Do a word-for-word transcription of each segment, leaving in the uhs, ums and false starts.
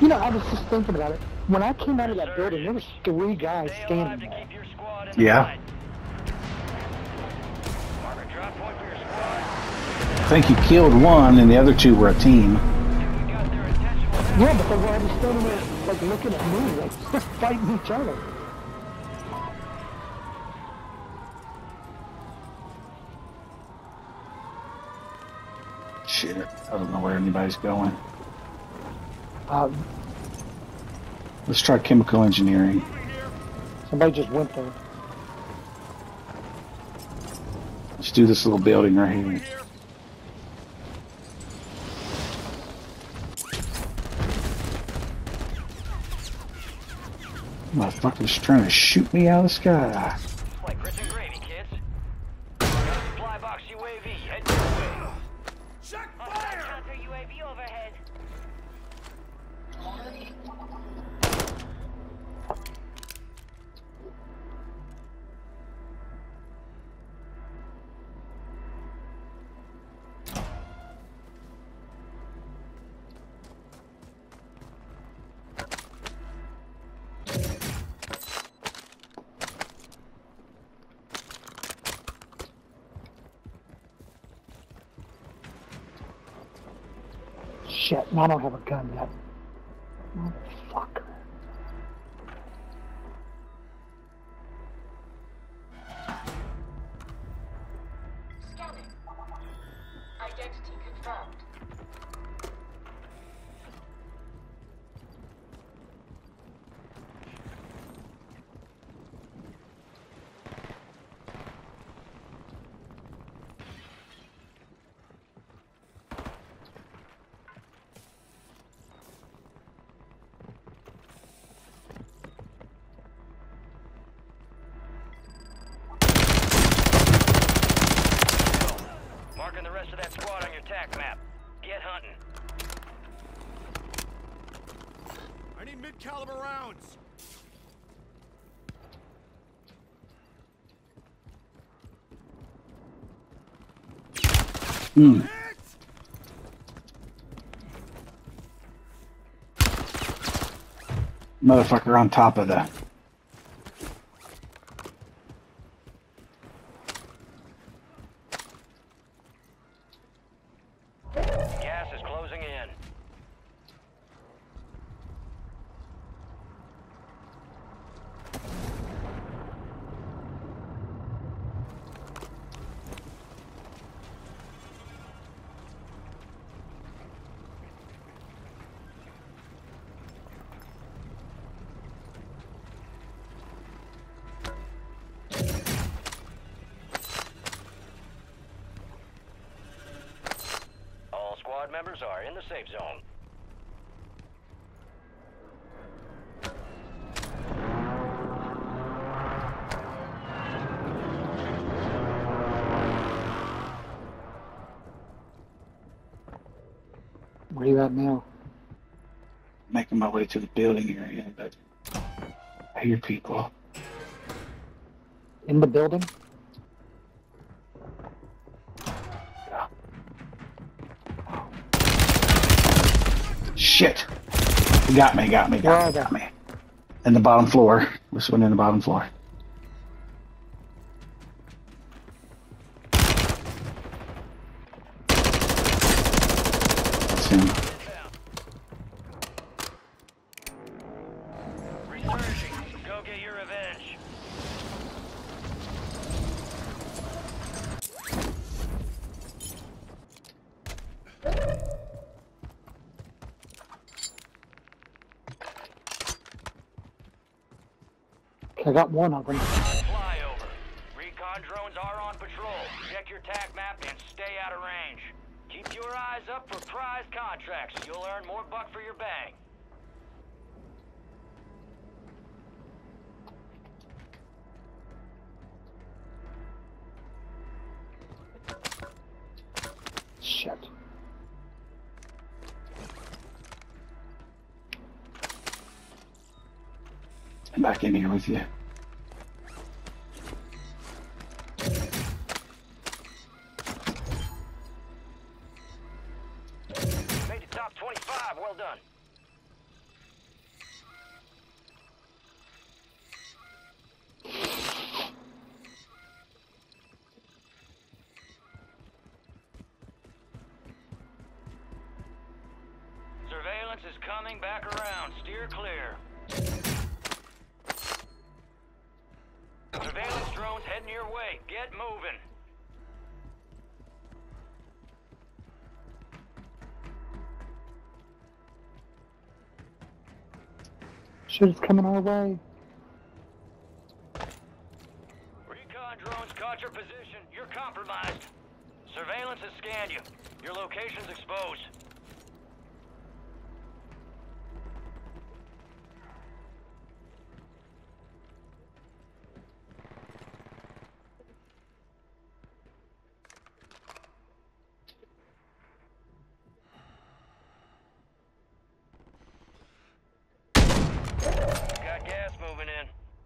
You know, I was just thinking about it. When I came out of that building, there was three guys standing there. Yeah. I think you killed one, and the other two were a team. Yeah, but they were already standing there, like, looking at me, like, fighting each other. Shit, I don't know where anybody's going. Um, Let's try chemical engineering. Somebody just went there. Let's do this little building right here. Motherfucker's trying to shoot me out of the sky. Like grits and gravy, kids. Supply box U A V, head this way. Check fire! Counter U A V overhead. Shit, I don't have a gun yet. Motherfucker. Scanning. Identity confirmed. Marking the rest of that squad on your tac map. Get hunting. I need mid-caliber rounds. Hmm. Motherfucker on top of the... Gas is closing in. All squad members are in the safe zone. Where are you at now? Making my way to the building area, but I hear people. In the building? Shit! He got me, got me, got me, got me. In the bottom floor. This one in the bottom floor. That's him. Resurging. Go get your revenge. I got one of them. Flyover. Recon drones are on patrol. Check your tac map and stay out of range. Keep your eyes up for prize contracts. You'll earn more buck for your bang. Shit. I'm back in here with you. Made it top twenty-five. Well done. Circling back around. Steer clear. Surveillance drones heading your way. Get moving. Shit is coming our way. Recon drones caught your position. You're compromised. Surveillance has scanned you. Your location's exposed. Got gas moving in.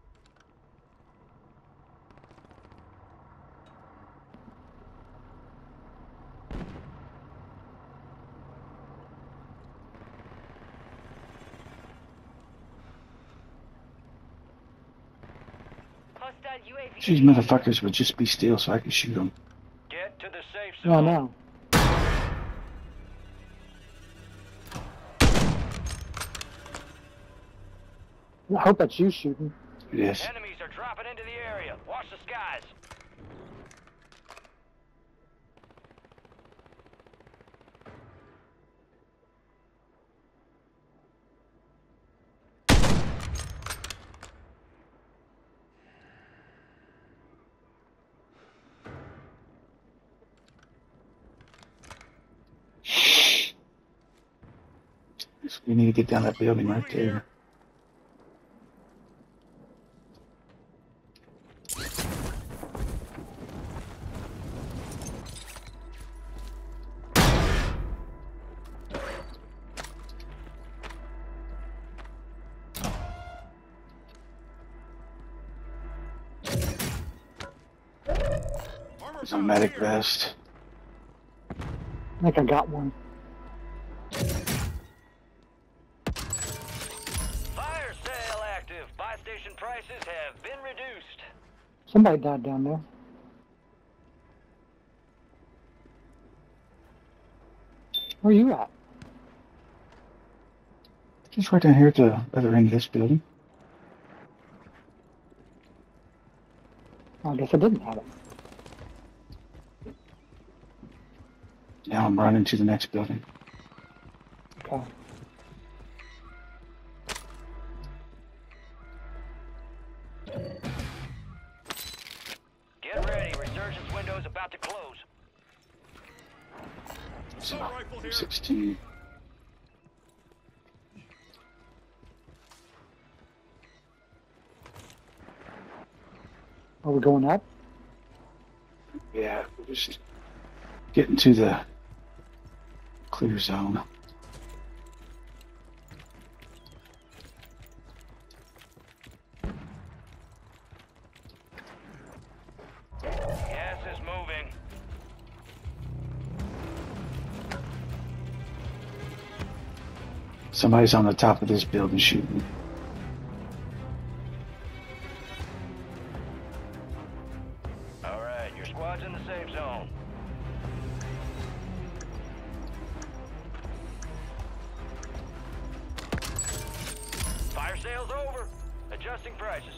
Hostile U A V. These motherfuckers would just be still so I could shoot them. Get to the safe Oh zone. no. I hope that's you shooting. It is. Enemies are dropping into the area. Watch the skies. We need to get down that building right there. Armor There's a pouch medic here. vest. I think I got one. Fire sale active. Buy station prices have been reduced. Somebody died down there. Where you at? Just right down here at the other end of this building. I guess I didn't have it. Now I'm running to the next building. Okay. Get ready. Resurgence window's about to close. So, Assault rifle here. sixteen. Are we going up? Yeah, we're just getting to the clear zone. Gas is moving. Somebody's on the top of this building shooting. All right, your squad's in the safe zone. Fire sale's over. Adjusting prices.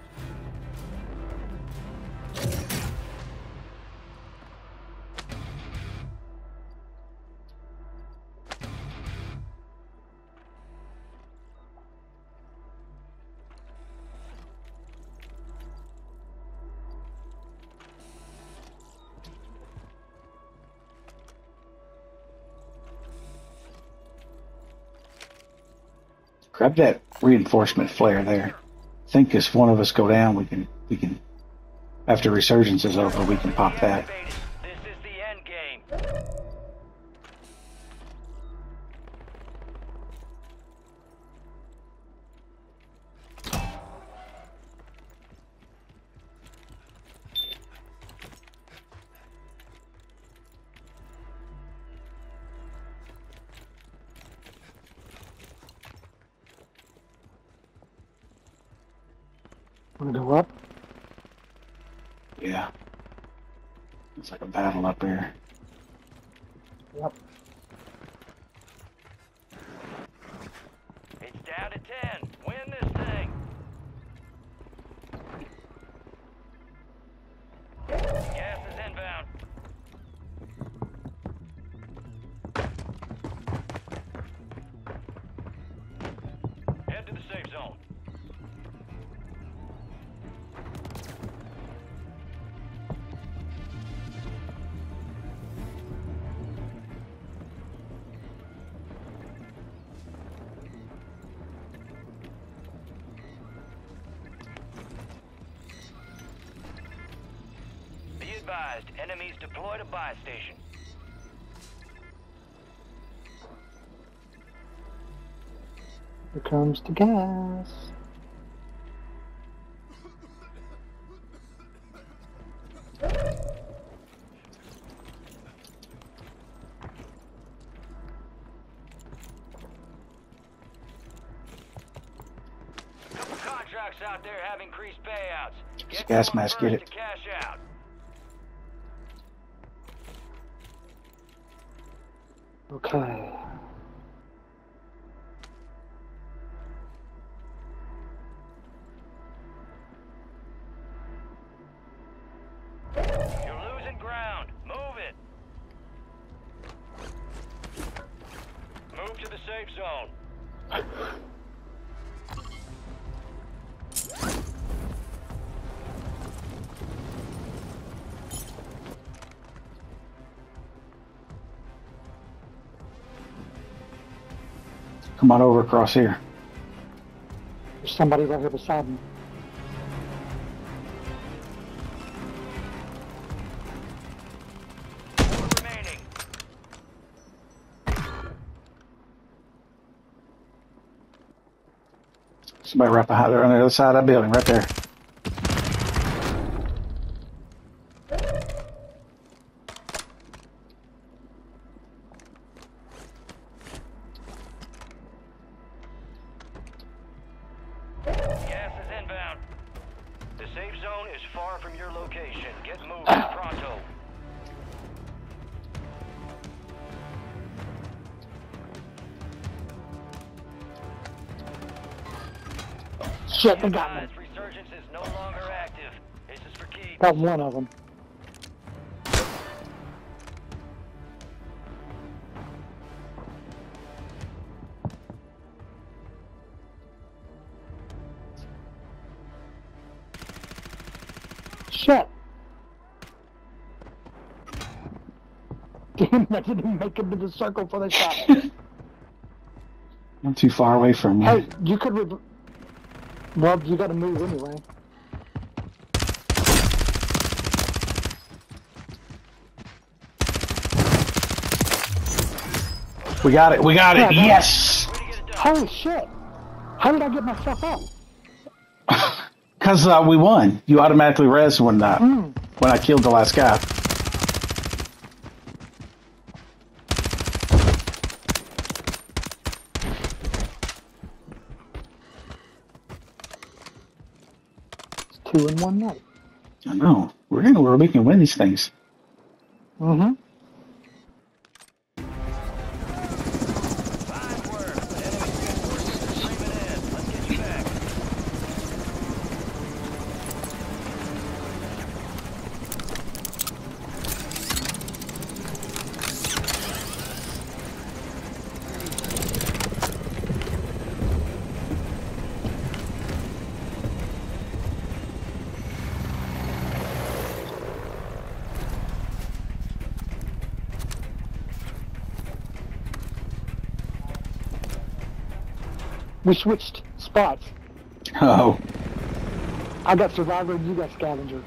Grab that reinforcement flare there. I think if one of us go down, we can we can. After resurgence is over, we can pop that. This is the end game. Want to go up? Yeah. It's like a battle up here. Yep. ten. Win this thing. Gas is inbound. Head to the safe zone. Be advised, enemies deployed a buy station. Here comes the gas. Couple contracts out there have increased payouts. Get Gas to them mask, first get it. to cash out. Okay. You're losing ground. Move it. Move to the safe zone. Come on over across here. There's somebody right here beside me. Four remaining. Somebody right behind there on the other side of that building, right there. Gas is inbound. The safe zone is far from your location. Get moving pronto. Shit, they got me. Advised, resurgence is no longer active. This is for keeps. Got one of them. Shit. Damn, I didn't make it to the circle for the shot. Not too far away from you. Hey, you could. Re well, you got to move anyway. We got it. We got it. Yeah, Yes. Way to get it done. Holy shit! How did I get myself up? Because uh, we won. You automatically res when uh, Mm. when I killed the last guy. It's two in one night. I know. We're gonna where we can win these things. Mm-hmm. Fine work. Enemy reinforcements are streaming in. Let's get you back. We switched spots. Oh, I got Survivor and you got Scavenger.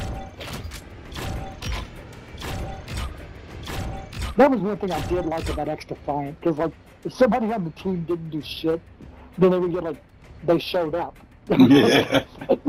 That was one thing I did like about X Defiant, because like if somebody on the team didn't do shit, then they would get like they showed up. yeah.